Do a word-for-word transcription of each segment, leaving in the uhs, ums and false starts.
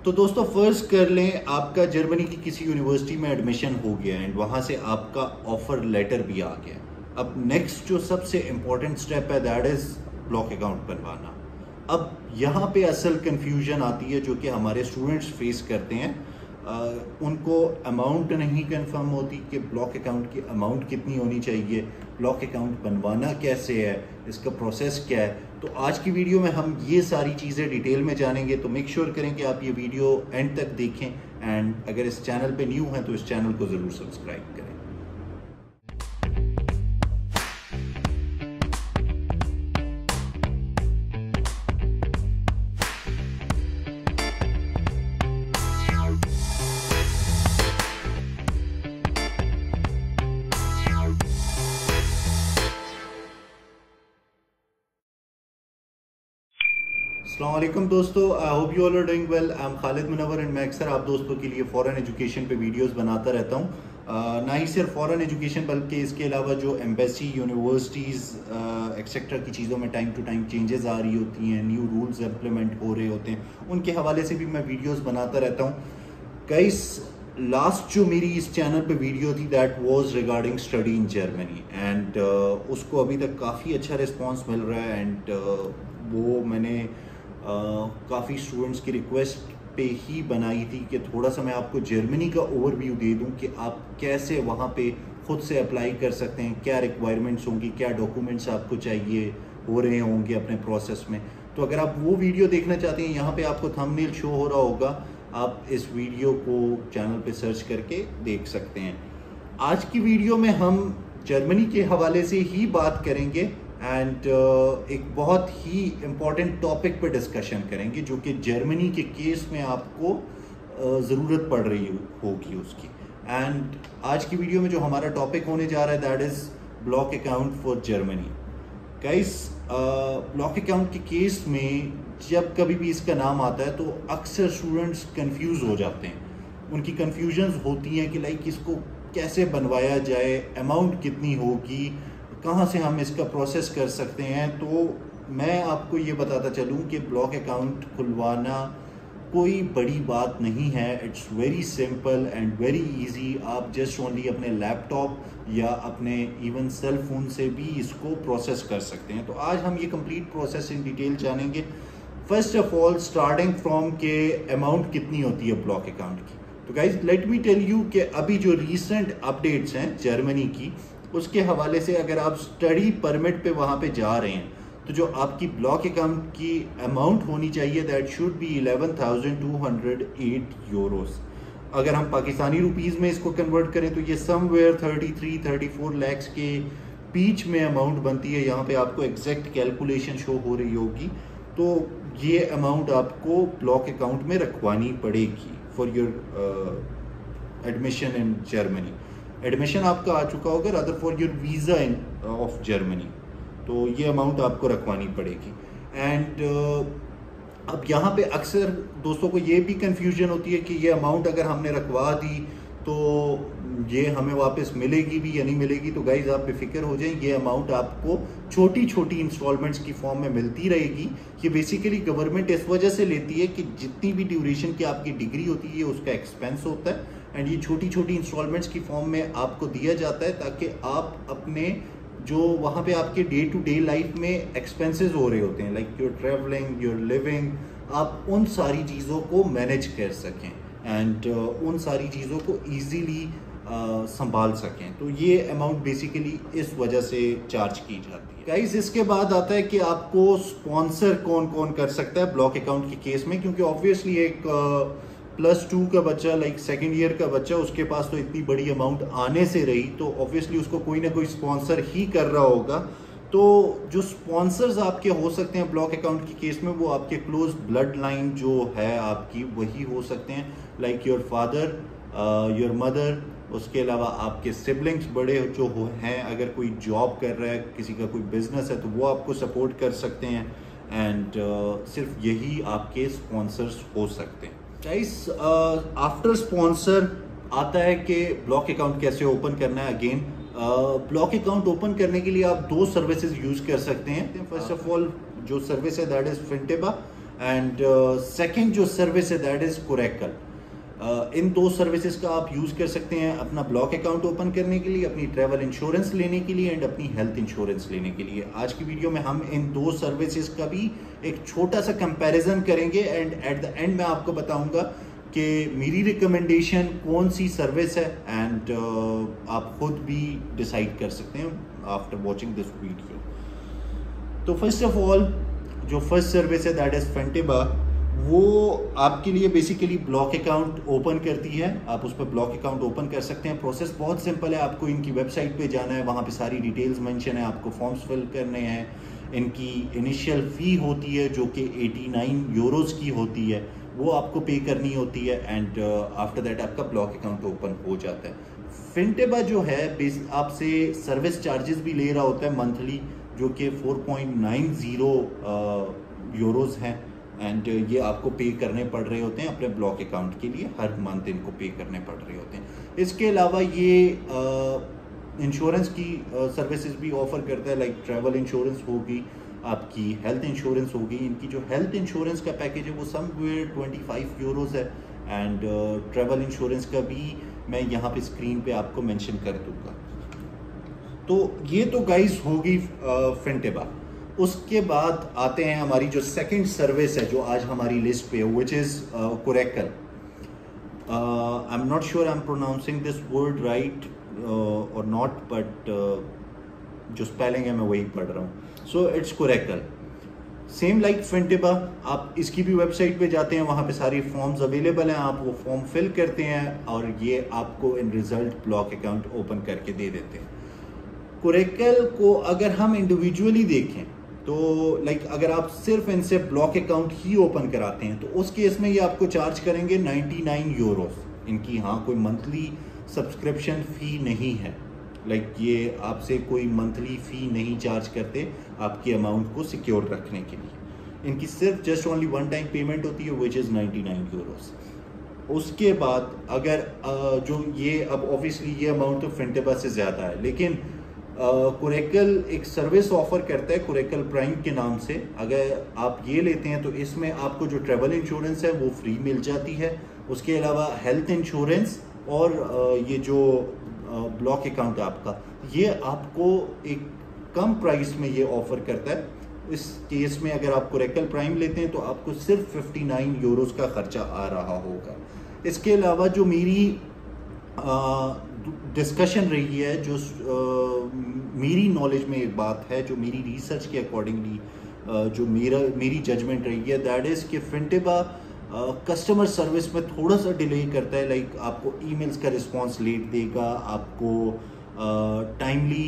तो दोस्तों फर्ज कर लें आपका जर्मनी की किसी यूनिवर्सिटी में एडमिशन हो गया एंड वहाँ से आपका ऑफर लेटर भी आ गया। अब नेक्स्ट जो सबसे इम्पोर्टेंट स्टेप है दैट इज़ ब्लॉक अकाउंट बनवाना। अब यहाँ पे असल कन्फ्यूजन आती है जो कि हमारे स्टूडेंट्स फेस करते हैं। आ, उनको अमाउंट नहीं कंफर्म होती कि ब्लॉक अकाउंट की अमाउंट कितनी होनी चाहिए, ब्लॉक अकाउंट बनवाना कैसे है, इसका प्रोसेस क्या है। तो आज की वीडियो में हम ये सारी चीज़ें डिटेल में जानेंगे। तो मेक श्योर करें कि आप ये वीडियो एंड तक देखें एंड अगर इस चैनल पे न्यू हैं तो इस चैनल को ज़रूर सब्सक्राइब करें। अस्सलाम वालेकुम दोस्तों, I hope you all are doing well. I am Khalid Munawar and मैं अक्सर आप दोस्तों के लिए फ़ॉरेन एजुकेशन पे वीडियोस बनाता रहता हूँ। uh, ना ही सिर्फ फ़ॉरेन एजुकेशन बल्कि इसके अलावा जो एम्बेसी, यूनिवर्सिटीज़ एक्सेट्रा की चीज़ों में टाइम टू टाइम चेंजेस आ रही होती हैं, न्यू रूल्स इम्प्लीमेंट हो रहे होते हैं, उनके हवाले से भी मैं वीडियोस बनाता रहता हूँ। गाइस, लास्ट जो मेरी इस चैनल पे वीडियो थी that was regarding study in Germany and उसको अभी तक काफ़ी अच्छा रिस्पांस मिल रहा है एंड uh, वो मैंने Uh, काफ़ी स्टूडेंट्स की रिक्वेस्ट पे ही बनाई थी कि थोड़ा सा मैं आपको जर्मनी का ओवरव्यू दे दूं कि आप कैसे वहाँ पे खुद से अप्लाई कर सकते हैं, क्या रिक्वायरमेंट्स होंगी, क्या डॉक्यूमेंट्स आपको चाहिए हो रहे होंगे अपने प्रोसेस में। तो अगर आप वो वीडियो देखना चाहते हैं, यहाँ पे आपको थंबनेल शो हो रहा होगा, आप इस वीडियो को चैनल पे सर्च करके देख सकते हैं। आज की वीडियो में हम जर्मनी के हवाले से ही बात करेंगे एंड uh, एक बहुत ही इम्पॉर्टेंट टॉपिक पे डिस्कशन करेंगे जो कि जर्मनी के केस में आपको uh, ज़रूरत पड़ रही होगी उसकी। एंड आज की वीडियो में जो हमारा टॉपिक होने जा रहा है that is block account for Germany. Guys, block account के केस में जब कभी भी इसका नाम आता है तो अक्सर स्टूडेंट्स कंफ्यूज हो जाते हैं। उनकी कंफ्यूजन्स होती हैं कि लाइक इसको कैसे बनवाया जाए, अमाउंट कितनी होगी, कहाँ से हम इसका प्रोसेस कर सकते हैं। तो मैं आपको ये बताता चलूँ कि ब्लॉक अकाउंट खुलवाना कोई बड़ी बात नहीं है। It's very simple and very easy. आप जस्ट ओनली अपने लैपटॉप या अपने इवन सेल फोन से भी इसको प्रोसेस कर सकते हैं। तो आज हम ये कंप्लीट प्रोसेस इन डिटेल जानेंगे। First of all starting from के अमाउंट कितनी होती है ब्लॉक अकाउंट की। तो guys let me tell you कि अभी जो रिसेंट अपडेट्स हैं जर्मनी की उसके हवाले से अगर आप स्टडी परमिट पे वहाँ पे जा रहे हैं तो जो आपकी ब्लॉक अकाउंट की अमाउंट होनी चाहिए that should be eleven thousand two hundred eight euros. अगर हम पाकिस्तानी रुपीज़ में इसको कन्वर्ट करें तो ये somewhere thirty three thirty four lakhs के बीच में अमाउंट बनती है। यहाँ पे आपको एग्जैक्ट कैलकुलेशन शो हो रही होगी। तो ये अमाउंट आपको ब्लॉक अकाउंट में रखवानी पड़ेगी for your admission in Germany. Admission आपका आ चुका होगा other for your visa in of Germany, तो ये अमाउंट आपको रखवानी पड़ेगी। एंड uh, अब यहाँ पे अक्सर दोस्तों को ये भी कंफ्यूजन होती है कि ये अमाउंट अगर हमने रखवा दी तो ये हमें वापस मिलेगी भी या नहीं मिलेगी। तो गाइज आप बेफिक्र हो जाएं, ये अमाउंट आपको छोटी छोटी इंस्टॉलमेंट्स की फॉर्म में मिलती रहेगी। ये बेसिकली गवर्नमेंट इस वजह से लेती है कि जितनी भी ड्यूरेशन की आपकी डिग्री होती है उसका एक्सपेंस होता है एंड ये छोटी छोटी इंस्टॉलमेंट्स की फॉर्म में आपको दिया जाता है ताकि आप अपने जो वहाँ पे आपके डे टू डे लाइफ में एक्सपेंसेस हो रहे होते हैं like your travelling, your living, आप उन सारी चीज़ों को मैनेज कर सकें एंड uh, उन सारी चीज़ों को ईजीली uh, संभाल सकें। तो ये अमाउंट बेसिकली इस वजह से चार्ज की जाती है। गाइस, इसके बाद आता है कि आपको स्पॉन्सर कौन कौन कर सकता है ब्लॉक अकाउंट के केस में, क्योंकि ऑब्वियसली एक प्लस टू का बच्चा लाइक सेकेंड ईयर का बच्चा उसके पास तो इतनी बड़ी अमाउंट आने से रही तो ऑब्वियसली उसको कोई ना कोई स्पॉन्सर ही कर रहा होगा। तो जो स्पॉन्सर्स आपके हो सकते हैं ब्लॉक अकाउंट के केस में वो आपके क्लोज ब्लड लाइन जो है आपकी वही हो सकते हैं like your father, your mother, उसके अलावा आपके सिबलिंग्स बड़े जो हो हैं, अगर कोई जॉब कर रहा है, किसी का कोई बिजनेस है तो वो आपको सपोर्ट कर सकते हैं एंड uh, सिर्फ यही आपके स्पॉन्सर्स हो सकते हैं। गाइस, आफ्टर स्पॉन्सर आता है कि ब्लॉक अकाउंट कैसे ओपन करना है। अगेन ब्लॉक अकाउंट ओपन करने के लिए आप दो सर्विसेज यूज कर सकते हैं। फर्स्ट ऑफ ऑल जो सर्विस है that is Fintiba and second जो सर्विस है दैट इज़ कोरेकल। Uh, इन दो सर्विसेज का आप यूज़ कर सकते हैं अपना ब्लॉक अकाउंट ओपन करने के लिए, अपनी ट्रैवल इंश्योरेंस लेने के लिए एंड अपनी हेल्थ इंश्योरेंस लेने के लिए। आज की वीडियो में हम इन दो सर्विसेज का भी एक छोटा सा कंपैरिजन करेंगे एंड एट द एंड मैं आपको बताऊंगा कि मेरी रिकमेंडेशन कौन सी सर्विस है एंड uh, आप खुद भी डिसाइड कर सकते हैं आफ्टर वॉचिंग दिस वीडियो। तो फर्स्ट ऑफ ऑल जो फर्स्ट सर्विस है दैट इज़ फेंटेबा। वो आपके लिए बेसिकली ब्लॉक अकाउंट ओपन करती है। आप उस पर ब्लॉक अकाउंट ओपन कर सकते हैं। प्रोसेस बहुत सिंपल है। आपको इनकी वेबसाइट पे जाना है, वहाँ पे सारी डिटेल्स मेंशन है, आपको फॉर्म्स फिल करने हैं। इनकी इनिशियल फ़ी होती है जो कि नवासी यूरोज़ की होती है, वो आपको पे करनी होती है एंड आफ्टर दैट आपका ब्लॉक अकाउंट ओपन हो जाता है। फेंटेबा जो है बेस आपसे सर्विस चार्जेस भी ले रहा होता है मंथली, जो कि four point nine zero euros हैं एंड ये आपको पे करने पड़ रहे होते हैं अपने ब्लॉक अकाउंट के लिए, हर मंथ इनको पे करने पड़ रहे होते हैं। इसके अलावा ये इंश्योरेंस की सर्विसेज भी ऑफर करता है, लाइक ट्रैवल इंश्योरेंस होगी, आपकी हेल्थ इंश्योरेंस होगी। इनकी जो हेल्थ इंश्योरेंस का पैकेज है वो समवेयर ट्वेंटी फाइव यूरोज़ है एंड ट्रैवल इंश्योरेंस का भी मैं यहाँ पे स्क्रीन पे आपको मेंशन कर दूँगा। तो ये तो गाइस होगी फेंटेबा। उसके बाद आते हैं हमारी जो सेकंड सर्विस है जो आज हमारी लिस्ट पे है, which is Coracle. I am not sure I am pronouncing this word right और नॉट, बट जो स्पेलिंग है मैं वही पढ़ रहा हूँ। So it's Coracle, same like Fintiba. आप इसकी भी वेबसाइट पे जाते हैं, वहाँ पे सारी फॉर्म्स अवेलेबल हैं, आप वो फॉर्म फिल करते हैं और ये आपको in result block account open करके दे देते हैं। कोरेकल को अगर हम इंडिविजुअली देखें तो लाइक अगर आप सिर्फ इनसे ब्लॉक अकाउंट ही ओपन कराते हैं तो उस केस में ये आपको चार्ज करेंगे निन्यानवे यूरोस। इनकी हाँ कोई मंथली सब्सक्रिप्शन फ़ी नहीं है, लाइक ये आपसे कोई मंथली फ़ी नहीं चार्ज करते आपके अमाउंट को सिक्योर रखने के लिए। इनकी सिर्फ just only one time payment होती है विच इज़ निन्यानवे यूरोस। उसके बाद अगर जो ये अब ऑब्वियसली ये अमाउंट तो फेंटेबा से ज़्यादा है, लेकिन कोरेकल uh, एक सर्विस ऑफर करता है कोरेकल प्राइम के नाम से। अगर आप ये लेते हैं तो इसमें आपको जो ट्रैवल इंश्योरेंस है वो फ्री मिल जाती है। उसके अलावा हेल्थ इंश्योरेंस और uh, ये जो ब्लॉक uh, अकाउंट है आपका, ये आपको एक कम प्राइस में ये ऑफर करता है। इस केस में अगर आप कोरेकल प्राइम लेते हैं तो आपको सिर्फ उनसठ यूरोज़ का खर्चा आ रहा होगा। इसके अलावा जो मेरी uh, डिस्कशन रही है, जो uh, मेरी नॉलेज में एक बात है, जो मेरी रिसर्च के अकॉर्डिंगली uh, जो मेरा मेरी जजमेंट रही है दैट इज़ कि फेंटेबा कस्टमर सर्विस में थोड़ा सा डिले करता है। लाइक आपको ईमेल्स का रिस्पांस लेट देगा, आपको टाइमली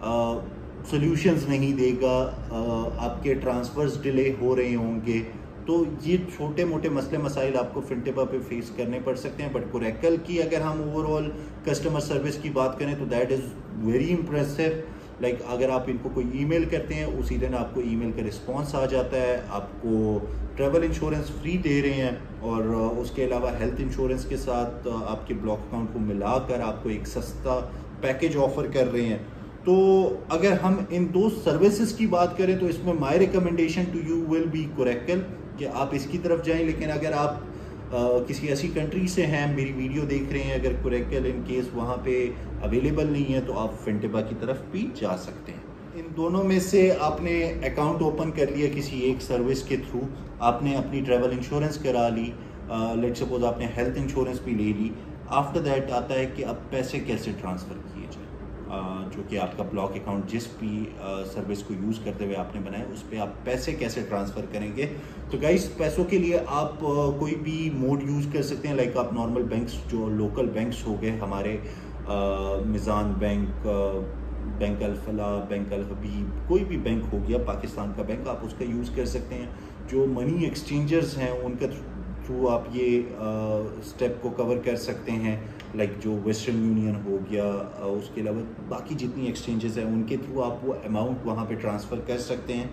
सॉल्यूशंस नहीं देगा, uh, आपके ट्रांसफ़र्स डिले हो रहे होंगे। तो ये छोटे मोटे मसले मसाइल आपको फेंटेबा पे फेस करने पड़ सकते हैं। बट कोरेकल की अगर हम ओवरऑल कस्टमर सर्विस की बात करें तो that is very impressive. Like अगर आप इनको कोई ईमेल करते हैं उसी दिन आपको ईमेल का रिस्पांस आ जाता है, आपको ट्रैवल इंश्योरेंस फ्री दे रहे हैं और उसके अलावा हेल्थ इंश्योरेंस के साथ आपके ब्लॉक अकाउंट को मिलाकर आपको एक सस्ता पैकेज ऑफर कर रहे हैं। तो अगर हम इन दो सर्विसेज की बात करें तो इसमें my recommendation to you will be Coracle कि आप इसकी तरफ जाएं। लेकिन अगर आप आ, किसी ऐसी कंट्री से हैं, मेरी वीडियो देख रहे हैं, अगर कोरेकल इन केस वहाँ पे अवेलेबल नहीं है तो आप फेंटेबा की तरफ भी जा सकते हैं। इन दोनों में से आपने अकाउंट ओपन कर लिया किसी एक सर्विस के थ्रू, आपने अपनी ट्रैवल इंश्योरेंस करा ली, लेट सपोज आपने हेल्थ इंश्योरेंस भी ले ली। आफ्टर दैट आता है कि अब पैसे कैसे ट्रांसफ़र किए जाए, जो कि आपका ब्लॉक अकाउंट जिस भी सर्विस को यूज़ करते हुए आपने बनाया उस पर आप पैसे कैसे ट्रांसफ़र करेंगे। तो गाइस पैसों के लिए आप कोई भी मोड यूज़ कर सकते हैं। लाइक आप नॉर्मल बैंक्स जो लोकल बैंक्स हो गए हमारे, Meezan bank, bank Al Falah, bank Al Habib, कोई भी बैंक हो गया पाकिस्तान का बैंक, आप उसका यूज़ कर सकते हैं। जो मनी एक्सचेंजर्स हैं उनका थ्रू आप ये स्टेप को कवर कर सकते हैं, लाइक जो वेस्टर्न यूनियन हो गया, उसके अलावा बाकी जितनी एक्सचेंजेस हैं उनके थ्रू आप वो अमाउंट वहाँ पे ट्रांसफ़र कर सकते हैं।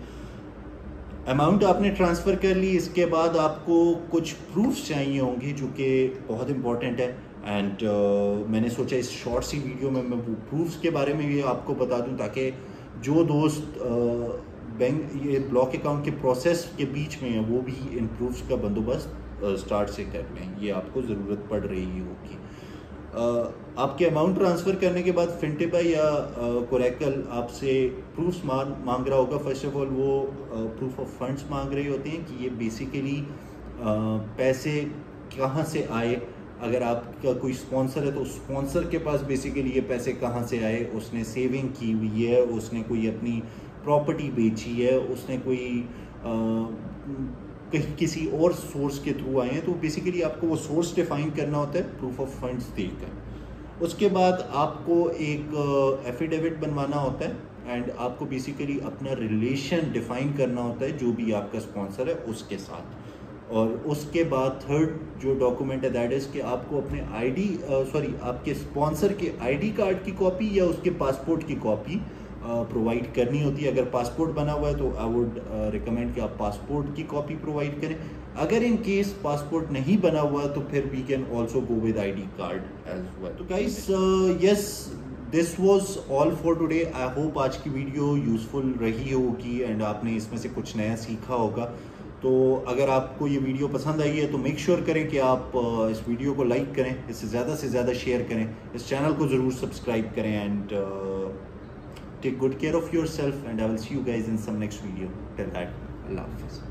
अमाउंट आपने ट्रांसफ़र कर ली, इसके बाद आपको कुछ प्रूफ्स चाहिए होंगे जो कि बहुत इंपॉर्टेंट है एंड uh, मैंने सोचा इस शॉर्ट सी वीडियो में मैं वो प्रूफ्स के बारे में भी आपको बता दूं ताकि जो दोस्त बैंक ये ब्लॉक अकाउंट के प्रोसेस के बीच में है वो भी इम्प्रूव्स का बंदोबस्त स्टार्ट से कर लें, ये आपको ज़रूरत पड़ रही होगी। आपके अमाउंट ट्रांसफ़र करने के बाद फिनटिपा या कोरैकल आपसे प्रूफ्स मांग रहा होगा। फर्स्ट ऑफ ऑल वो प्रूफ ऑफ फंड्स मांग रहे होते हैं कि ये बेसिकली पैसे कहाँ से आए। अगर आपका कोई स्पॉन्सर है तो स्पॉन्सर के पास बेसिकली ये पैसे कहाँ से आए, उसने सेविंग की हुई है, उसने कोई अपनी प्रॉपर्टी बेची है, उसने कोई आ, कहीं किसी और सोर्स के थ्रू आए हैं, तो बेसिकली आपको वो सोर्स डिफाइन करना होता है प्रूफ ऑफ फंड्स देकर। उसके बाद आपको एक एफिडेविट बनवाना होता है एंड आपको बेसिकली अपना रिलेशन डिफाइन करना होता है जो भी आपका स्पॉन्सर है उसके साथ। और उसके बाद थर्ड जो डॉक्यूमेंट है दैट इज़ कि आपको अपने आईडी सॉरी आपके स्पॉन्सर के आईडी कार्ड की कॉपी या उसके पासपोर्ट की कॉपी प्रोवाइड करनी होती है। अगर पासपोर्ट बना हुआ है तो आई वुड रिकमेंड कि आप पासपोर्ट की कॉपी प्रोवाइड करें। अगर इन केस पासपोर्ट नहीं बना हुआ तो फिर we can also go with I D card as well. तो guys yes this was all for today. I hope आज की वीडियो यूजफुल रही होगी एंड आपने इसमें से कुछ नया सीखा होगा। तो अगर आपको ये वीडियो पसंद आई है तो मेक श्योर sure करें कि आप इस वीडियो को लाइक करें, इससे ज़्यादा से ज़्यादा शेयर करें, इस चैनल को ज़रूर सब्सक्राइब करें and take good care of your self and I will see you guys in some next video. Till that, अल्लाह हाफ़िज़।